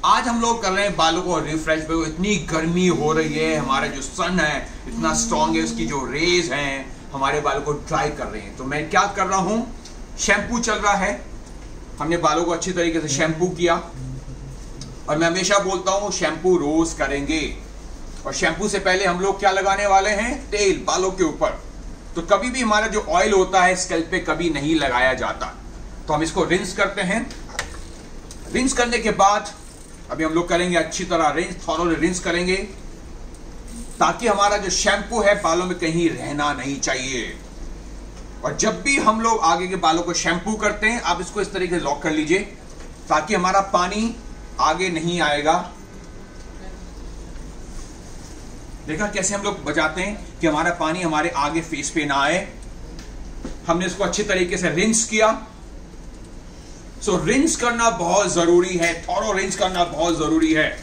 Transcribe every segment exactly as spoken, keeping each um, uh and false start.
आज हम लोग कर रहे हैं बालों को रिफ्रेश। इतनी गर्मी हो रही है, हमारा जो सन है इतना स्ट्रॉन्ग है, उसकी जो रेज हैं हमारे बालों को ड्राई कर रहे हैं। तो मैं क्या कर रहा हूं, शैम्पू चल रहा है, हमने बालों को अच्छी तरीके से शैम्पू किया। और मैं हमेशा बोलता हूं शैम्पू रोज करेंगे, और शैम्पू से पहले हम लोग क्या लगाने वाले हैं, तेल बालों के ऊपर। तो कभी भी हमारा जो ऑयल होता है स्कैल्प पे कभी नहीं लगाया जाता। तो हम इसको रिंस करते हैं। रिंस करने के बाद अभी हम लोग करेंगे अच्छी तरह रिंस, थॉरोली रिंस करेंगे, ताकि हमारा जो शैम्पू है बालों में कहीं रहना नहीं चाहिए। और जब भी हम लोग आगे के बालों को शैम्पू करते हैं, आप इसको इस तरीके से लॉक कर लीजिए ताकि हमारा पानी आगे नहीं आएगा। देखा कैसे हम लोग बचाते हैं कि हमारा पानी हमारे आगे फेस पे ना आए। हमने इसको अच्छी तरीके से रिंस किया। सो so, रिंस करना बहुत जरूरी है, थॉरो रिंस करना बहुत जरूरी है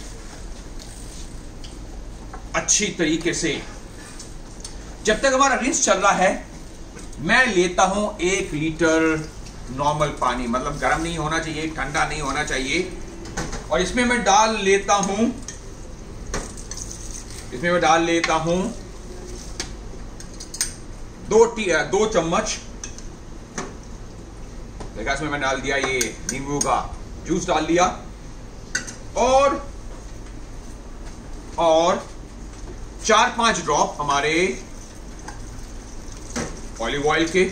अच्छी तरीके से। जब तक हमारा रिंस चल रहा है, मैं लेता हूं एक लीटर नॉर्मल पानी, मतलब गर्म नहीं होना चाहिए, ठंडा नहीं होना चाहिए। और इसमें मैं डाल लेता हूं इसमें मैं डाल लेता हूं दो टी दो चम्मच। देखा, इसमें मैंने डाल दिया ये नींबू का जूस डाल दिया, और और चार पांच ड्रॉप हमारे ऑलिव ऑयल के।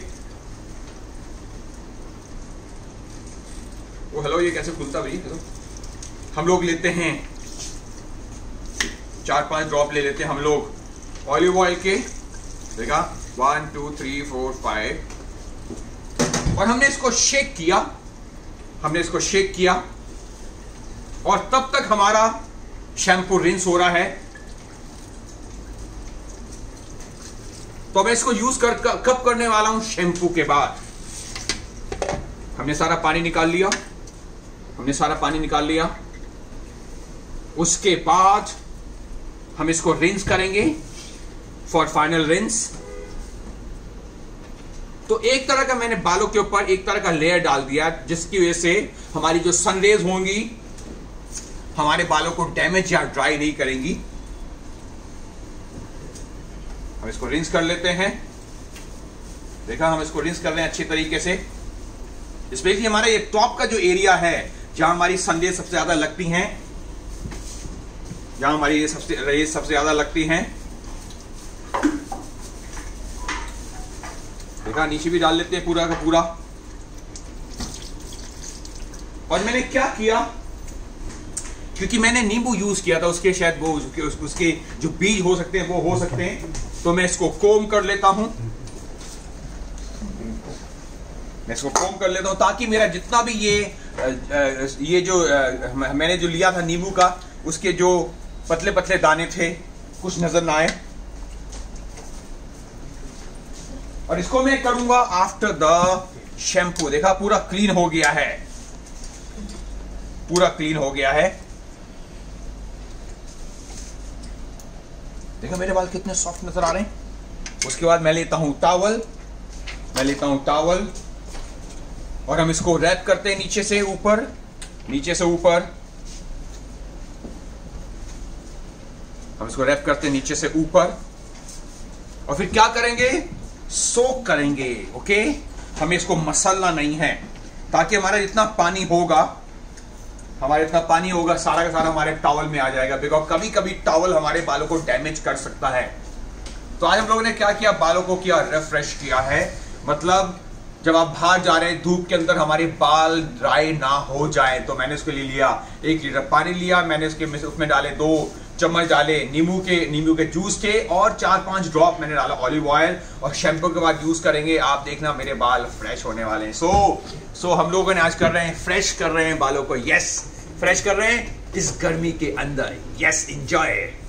वो हेलो, ये कैसे खुलता भाई? हम लोग लेते हैं चार पांच ड्रॉप ले लेते हैं हम लोग ऑलिव ऑयल के। देखा, one two three four five. और हमने इसको शेक किया हमने इसको शेक किया और तब तक हमारा शैम्पू रिंस हो रहा है। तो मैं इसको यूज कर कब करने वाला हूं, शैम्पू के बाद। हमने सारा पानी निकाल लिया हमने सारा पानी निकाल लिया उसके बाद हम इसको रिंस करेंगे फॉर फाइनल रिंस। तो एक तरह का मैंने बालों के ऊपर एक तरह का लेयर डाल दिया, जिसकी वजह से हमारी जो सनरेज होंगी हमारे बालों को डैमेज या ड्राई नहीं करेंगी। हम इसको रिंस कर लेते हैं। देखा, हम इसको रिंस कर रहे हैं अच्छी तरीके से। स्पेशली हमारा ये टॉप का जो एरिया है, जहां हमारी सनरेज सबसे ज्यादा लगती हैं जहां हमारी ये सबसे रेज सबसे ज्यादा लगती हैं। देखा, नीचे भी डाल लेते हैं पूरा का पूरा। और मैंने क्या किया, क्योंकि मैंने नींबू यूज किया था, उसके शायद वो उसके, उसके जो बीज हो सकते हैं वो हो सकते हैं, तो मैं इसको कोम कर लेता हूं मैं इसको कोम कर लेता हूं ताकि मेरा जितना भी ये ये जो मैंने जो लिया था नींबू का, उसके जो पतले पतले दाने थे कुछ नजर ना आए। और इसको मैं करूंगा आफ्टर द शैम्पू। देखा, पूरा क्लीन हो गया है पूरा क्लीन हो गया है। देखा मेरे बाल कितने सॉफ्ट नजर आ रहे हैं। उसके बाद मैं लेता हूं टॉवल मैं लेता हूं टॉवल और हम इसको रैप करते हैं नीचे से ऊपर नीचे से ऊपर हम इसको रैप करते हैं नीचे से ऊपर। और फिर क्या करेंगे, सोक करेंगे। ओके, हमें इसको मसलना नहीं है, ताकि हमारा जितना पानी होगा हमारे इतना पानी होगा सारा का सारा हमारे टॉवल में आ जाएगा। बिकॉज कभी कभी टॉवल हमारे बालों को डैमेज कर सकता है। तो आज हम लोगों ने क्या किया, बालों को किया रिफ्रेश किया है। मतलब जब आप बाहर जा रहे हैं धूप के अंदर, हमारे बाल ड्राई ना हो जाए, तो मैंने उसके लिए लिया एक लीटर पानी लिया। मैंने उसके उसमें डाले दो चम्मच डाले नींबू के नींबू के जूस के, और चार पांच ड्रॉप मैंने डाला ऑलिव ऑयल। और शैम्पू के बाद यूज करेंगे, आप देखना मेरे बाल फ्रेश होने वाले हैं। सो सो हम लोगों ने आज कर रहे हैं फ्रेश कर रहे हैं बालों को। यस, फ्रेश कर रहे हैं इस गर्मी के अंदर। Yes, enjoy.